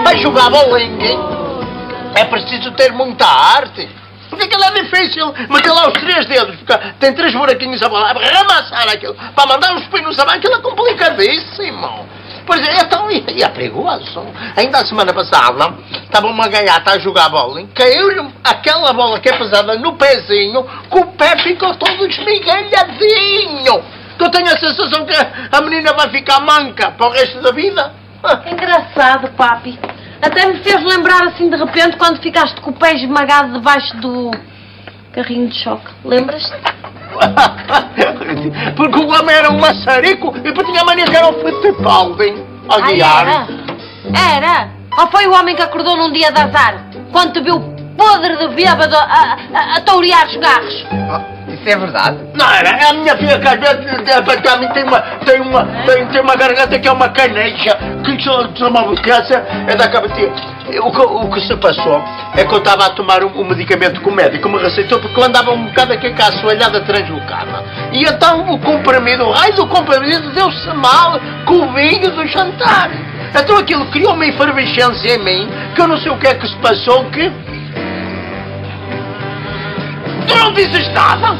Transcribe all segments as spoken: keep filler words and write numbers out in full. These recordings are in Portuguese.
a jogar bolinha é preciso ter muita arte. Porque aquilo é difícil. Meter lá os três dedos, porque tem três buraquinhos a bola, ramassar aquilo, para mandar uns pinos a aquilo é complicadíssimo. Pois é, então, e é perigoso. Ainda a semana passada, estava uma gaiata a jogar bola, caiu-lhe aquela bola que é pesada no pezinho, que o pé ficou todo esmigalhadinho. Que eu tenho a sensação que a menina vai ficar manca para o resto da vida. Engraçado, papi. Até me fez lembrar assim de repente quando ficaste com o pé esmagado debaixo do carrinho de choque. Lembras-te? Porque o homem era um maçarico e depois tinha a mania que era o Fittipaldi a guiar. Era? Era? Ou foi o homem que acordou num dia de azar, quando te viu podre de bêbado a, a, a tourear os carros? Isso é verdade? Não, era a minha filha que às vezes a mim tem uma, tem uma, tem, tem uma garganta que é uma caneja, que se chamava câncer, é da cabeça. O que, o que se passou é que eu estava a tomar um, um medicamento que o médico me receitou porque eu andava um bocado aqui com a assoalhada translocada. E então o comprimido, o raio do comprimido deu-se mal com o vinho do jantar. Então aquilo criou uma efervescência em mim, que eu não sei o que é que se passou, que... Tu não dizes nada?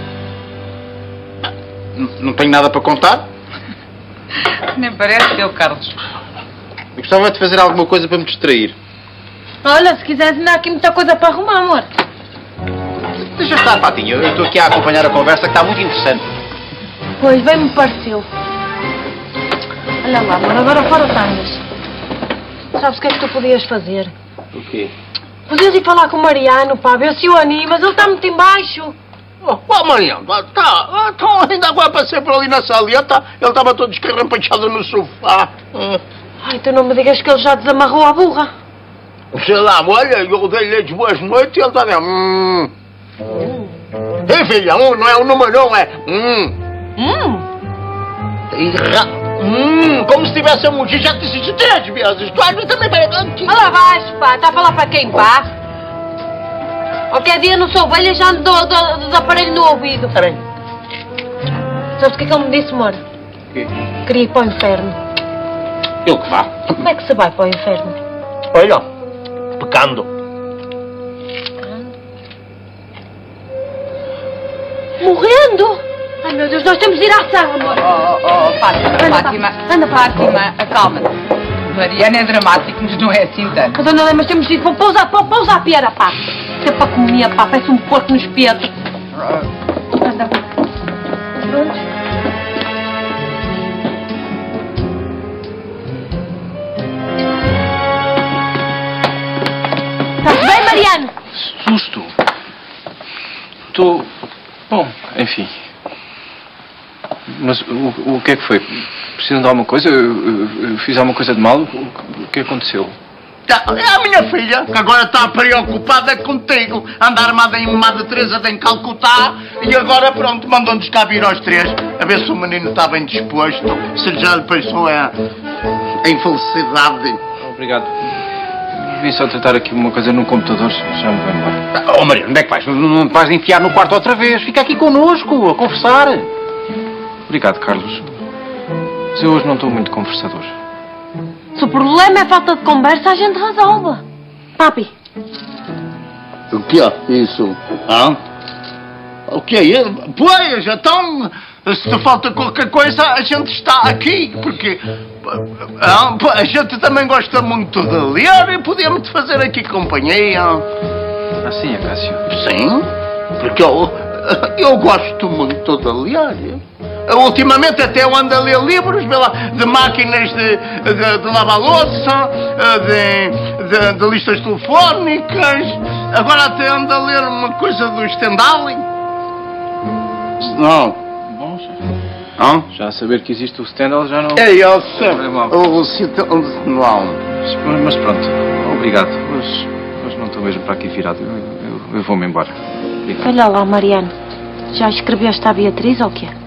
Não, não tenho nada para contar? Nem parece eu, Carlos. Eu gostava de fazer alguma coisa para me distrair. Olha, se quiseres ainda há aqui muita coisa para arrumar, amor. Deixa estar, Patinho. Eu estou aqui a acompanhar a conversa que está muito interessante. Pois, bem me pareceu. Olha lá, amor, agora fora tangas. Sabes o que é que tu podias fazer? O quê? Podias ir falar com o Mariano, pá, ver se o animas, ele está muito em baixo. Oh, oh Mariano, tá, então ainda agora passei por ali na saleta, ele estava todo escarrampachado no sofá. Hum. Ai, tu não me digas que ele já desamarrou a burra. Sei lá, olha, eu dei-lhe as boas noites e ele está a dizer, hum. Hum. Ei, filha, um não é o número um, é hum. Hum? E, hum, como se tivesse a mugir, já te disse três vezes. Tu às também vai... Olha vais, pá, está a falar para quem, pá? Qualquer dia não sou ovelha, já ando do, do, dos aparelhos no ouvido. Peraí. Sabes o que é que ele me disse, amor? O quê? Queria ir para o inferno. Eu que vá. Como é que se vai para o inferno? Olha, pecando. Morrendo? Ai, meu Deus, nós temos de ir à sala, amor. Oh, oh, oh, Fátima, Anda, Fátima, anda, Fátima, acalma-te. Mariana é dramático, mas não é assim tanto. Mas, Dona Lé, mas temos de ir para pousar, para pousar a piara, pá. Isso é para comer, pá, parece um porco no espeto. Anda. Pronto. Está-se bem, Mariano? Susto. Estou... Bom, enfim. Mas o, o que é que foi? Precisam de alguma coisa? Eu, eu, eu fiz alguma coisa de mal? O, o que aconteceu? É a minha filha, que agora está preocupada contigo. Anda armada em Madre Teresa de Calcutá e agora, pronto, mandou-nos cá vir aos três a ver se o menino está bem disposto, se já lhe passou a, a infelicidade. Obrigado. Vim só tentar aqui uma coisa no computador, já me vou embora. Oh, Maria, onde é que vais? Não te vais enfiar no quarto outra vez. Fica aqui connosco, a conversar. Obrigado, Carlos. Mas eu hoje não estou muito conversador. Se o problema é falta de conversa, a gente resolve. Papi. O que é isso? Hã? O que é isso? Pois, então, se falta qualquer coisa, a gente está aqui, porque hã? A gente também gosta muito de ler e podíamos fazer aqui companhia. Assim, Acácio? Sim, porque eu, eu gosto muito de ler. Ultimamente até eu ando a ler livros de máquinas de, de, de lavar louça, de, de, de listas telefónicas. Agora até ando a ler uma coisa do Stendhal. Não. Bom, já, Hã? já saber que existe o Stendhal já não... É, eu sei. Não. O Stendhal. Mas, mas pronto, obrigado. Mas, mas não estou mesmo para aqui virado. Eu, eu, eu vou-me embora. Obrigado. Olha lá, Mariano. Já escreveste à Beatriz ou o quê?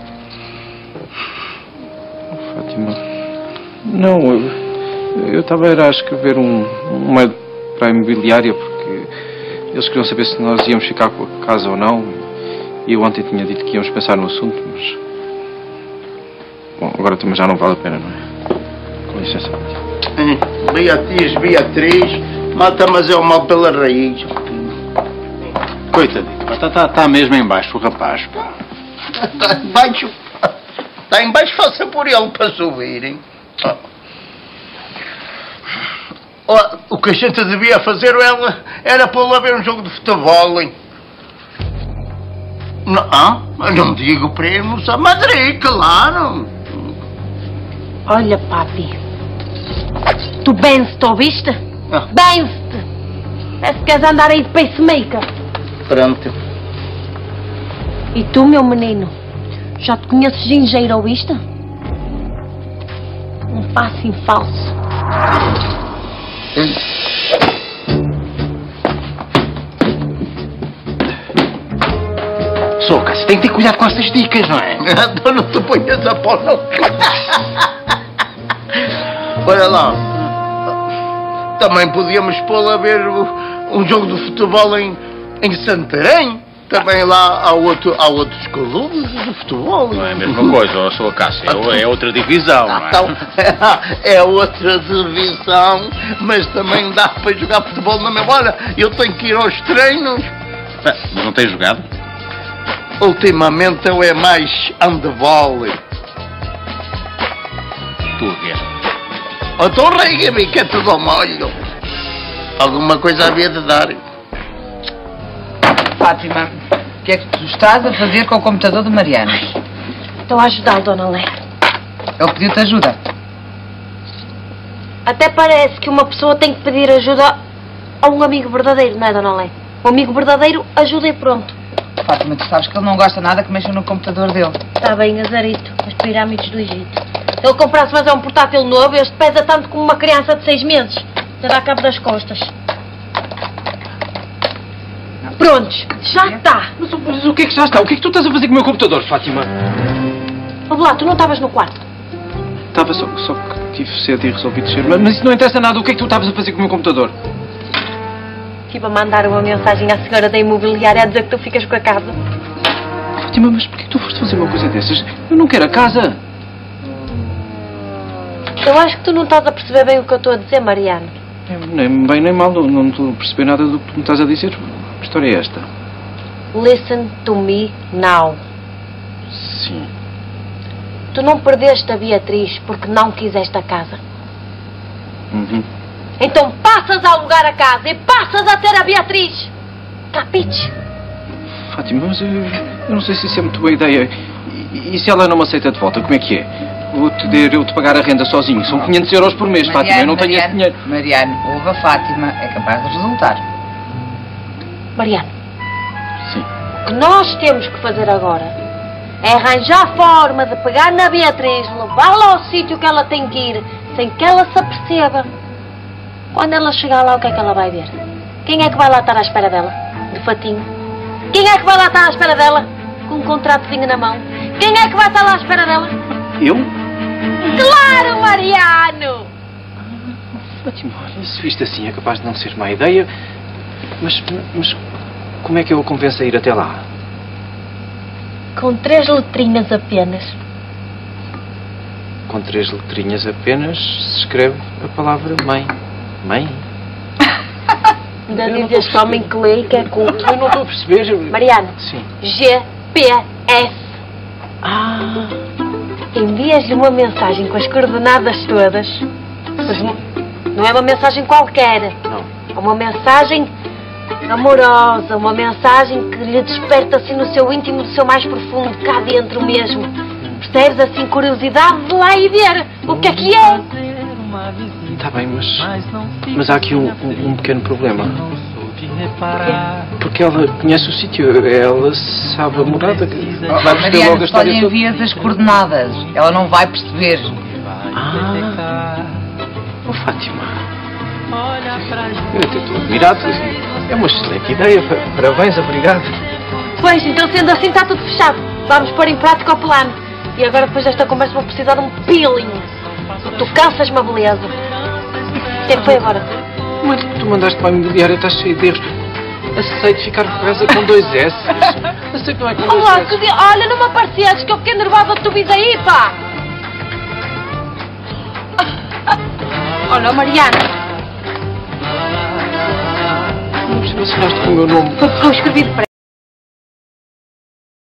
Fátima... Não, eu, eu estava a escrever um, um mail para a imobiliária porque eles queriam saber se nós íamos ficar com a casa ou não. E eu ontem tinha dito que íamos pensar no assunto, mas... Bom, agora também já não vale a pena, não é? Com licença. Beatriz, Beatriz, mata, mas é o mal pela raiz. Coitadinho, está tá, tá mesmo em baixo o rapaz, pá. Está em baixo. Está em baixo, faça por ele para subirem. Oh, o que a gente devia fazer era, era pô-lo a ver um jogo de futebol, hein? Não, não digo primos a Madrid, claro. Olha, papi. Tu bens-te, ouviste? Ah. Bens-te. Parece que queres andar aí de pacemaker. Pronto. E tu, meu menino? Já te conheces gingeiro, ouviste? Um passo em falso. Soca, você tem que ter cuidado com essas dicas, não é? Então não te ponhas a pôr no... Olha lá. Também podíamos pô-lo a ver um jogo de futebol em, em Santarém. Também lá há, outro, há outros clubes de futebol. Não é a mesma coisa, ó, sua Cássia. É outra divisão, não é? Então, é outra divisão, mas também dá para jogar futebol na mesma hora. Eu tenho que ir aos treinos. Mas não tem jogado? Ultimamente eu é mais handball. Tu a ver. Então rega-me que é tudo ao molho. Alguma coisa havia de dar. Fátima, o que é que tu estás a fazer com o computador do Mariano? Estou a ajudá-lo, Dona Lé. Ele pediu-te ajuda. Até parece que uma pessoa tem que pedir ajuda a um amigo verdadeiro, não é, Dona Lé? Um amigo verdadeiro ajuda e pronto. Fátima, tu sabes que ele não gosta nada que mexa no computador dele. Está bem, azarito. As pirâmides do Egito. Se ele comprasse mais um portátil novo, este pesa tanto como uma criança de seis meses. Já dá cabo das costas. Prontos, já está. Mas, mas o que é que já está? O que é que tu estás a fazer com o meu computador, Fátima? Vamos lá, tu não estavas no quarto. Estava só, só que tive sede e resolvi descer. Mas, mas isso não interessa nada. O que é que tu estavas a fazer com o meu computador? Estive a mandar uma mensagem à senhora da imobiliária a dizer que tu ficas com a casa. Fátima, mas porquê que tu foste fazer uma coisa dessas? Eu não quero a casa. Eu acho que tu não estás a perceber bem o que eu estou a dizer, Mariano. Nem bem nem mal. Não, não estou a perceber nada do que tu me estás a dizer. Que história é esta? Listen to me now. Sim. Tu não perdeste a Beatriz porque não quiseste a casa. Uhum. Então passas a alugar a casa e passas a ter a Beatriz. Capite? Fátima, mas eu, eu não sei se isso é muito boa ideia. E, e se ela não me aceita de volta, como é que é? Vou-te ter eu te pagar a renda sozinho. São quinhentos euros por mês, Mariano, Fátima. Eu não tenho Mariano, esse dinheiro. Mariano, ouve a Fátima. É capaz de resultar. Mariano, Sim. o que nós temos que fazer agora é arranjar forma de pegar na Beatriz, levá-la ao sítio que ela tem que ir, sem que ela se aperceba. Quando ela chegar lá, o que é que ela vai ver? Quem é que vai lá estar à espera dela? De fatinho. Quem é que vai lá estar à espera dela? Com um contratozinho na mão. Quem é que vai estar lá à espera dela? Eu? Claro, Mariano! Fátima, olha, se viste assim é capaz de não ser má ideia. Mas, mas como é que eu a convenço a ir até lá? Com três letrinhas apenas. Com três letrinhas apenas se escreve a palavra mãe. Mãe? Ainda diz este homem que lê e que é culto. Eu não estou a perceber. Mariano. Sim. G P S. Ah. Envias-lhe uma mensagem com as coordenadas todas. Mas não, não é uma mensagem qualquer. Não. É uma mensagem amorosa, uma mensagem que lhe desperta assim no seu íntimo, no seu mais profundo, cá dentro mesmo. Percebes assim, curiosidade de lá e ver o que é que é. Está bem, mas, mas há aqui um, um, um pequeno problema. Porque ela conhece o sítio, ela sabe a morada. Vai perceber logo a Mariano, só lhe história toda. envias as coordenadas. Ela não vai perceber. Ah. Oh, Fátima. Eu até estou admirado. É uma excelente ideia. Parabéns, obrigado. Pois, então sendo assim está tudo fechado. Vamos pôr em prática o plano. E agora depois desta conversa vou precisar de um peeling. Tu cansas-me a beleza. O que é que foi agora? Mas tu mandaste para a imobiliária, estás cheio de erros. Aceito ficar com casa com dois S. Aceito não é com dois Olá, S. que dia... Olha, não me apareces que eu fiquei nervosa de tu vis aí, pá. Olha, Mariana. Não assinaste com o meu nome. Foi porque eu escrevi depressa.